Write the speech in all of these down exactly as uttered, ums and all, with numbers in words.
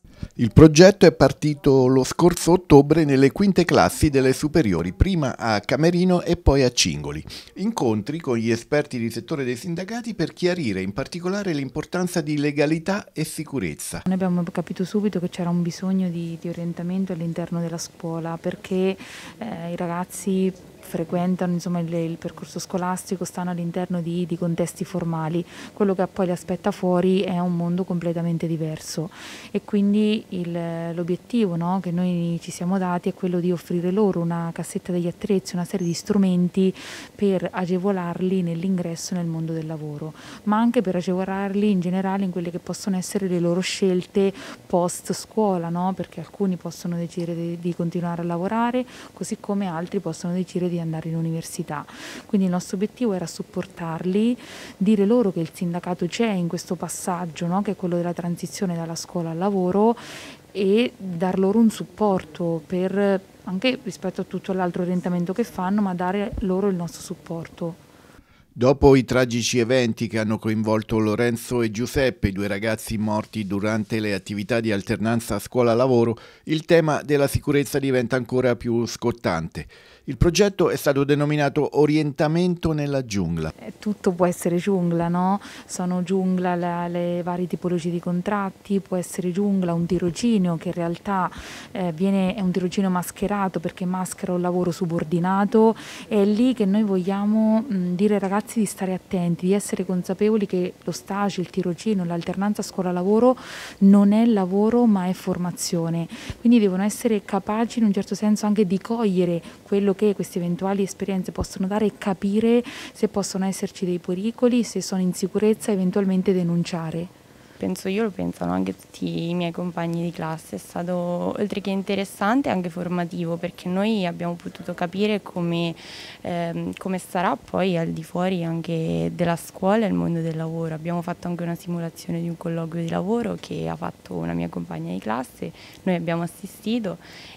Il progetto è partito lo scorso ottobre nelle quinte classi delle superiori, prima a Camerino e poi a Cingoli. Incontri con gli esperti di settore dei sindacati per chiarire in particolare l'importanza di legalità e sicurezza. Noi abbiamo capito subito che c'era un bisogno di, di orientamento all'interno della scuola perché eh, i ragazzi frequentano insomma, il, il percorso scolastico, stanno all'interno di, di contesti formali, quello che poi li aspetta fuori è un mondo completamente diverso e quindi l'obiettivo, no, che noi ci siamo dati è quello di offrire loro una cassetta degli attrezzi, una serie di strumenti per agevolarli nell'ingresso nel mondo del lavoro, ma anche per agevolarli in generale in quelle che possono essere le loro scelte post scuola, no? Perché alcuni possono decidere di, di continuare a lavorare, così come altri possono decidere di andare in università. Quindi il nostro obiettivo era supportarli, dire loro che il sindacato c'è in questo passaggio, no? Che è quello della transizione dalla scuola al lavoro, e dar loro un supporto per, anche rispetto a tutto l'altro orientamento che fanno, ma dare loro il nostro supporto. Dopo i tragici eventi che hanno coinvolto Lorenzo e Giuseppe, i due ragazzi morti durante le attività di alternanza scuola-lavoro, il tema della sicurezza diventa ancora più scottante. Il progetto è stato denominato Orientamento nella giungla. Tutto può essere giungla, no? Sono giungla la, le varie tipologie di contratti, può essere giungla un tirocinio che in realtà eh, viene, è un tirocinio mascherato perché maschera un lavoro subordinato. È lì che noi vogliamo mh, dire ai ragazzi di stare attenti, di essere consapevoli che lo stage, il tirocinio, l'alternanza scuola-lavoro non è lavoro ma è formazione. Quindi devono essere capaci in un certo senso anche di cogliere quello che queste eventuali esperienze possono dare e capire se possono esserci dei pericoli, se sono in sicurezza, eventualmente denunciare. Penso io, lo pensano anche tutti i miei compagni di classe, è stato oltre che interessante anche formativo perché noi abbiamo potuto capire come, ehm, come sarà poi al di fuori anche della scuola e il mondo del lavoro. Abbiamo fatto anche una simulazione di un colloquio di lavoro che ha fatto una mia compagna di classe, noi abbiamo assistito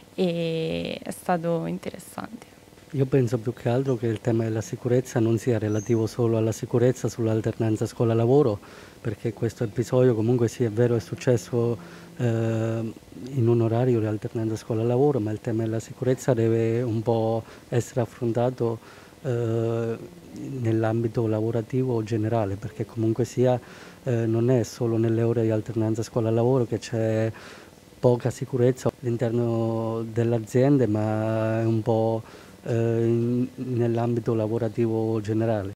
e è stato interessante. Io penso più che altro che il tema della sicurezza non sia relativo solo alla sicurezza sull'alternanza scuola-lavoro, perché questo episodio comunque sì è vero è successo eh, in un orario di alternanza scuola-lavoro, ma il tema della sicurezza deve un po' essere affrontato eh, nell'ambito lavorativo generale, perché comunque sia eh, non è solo nelle ore di alternanza scuola-lavoro che c'è poca sicurezza all'interno delle aziende, ma è un po' nell'ambito lavorativo generale.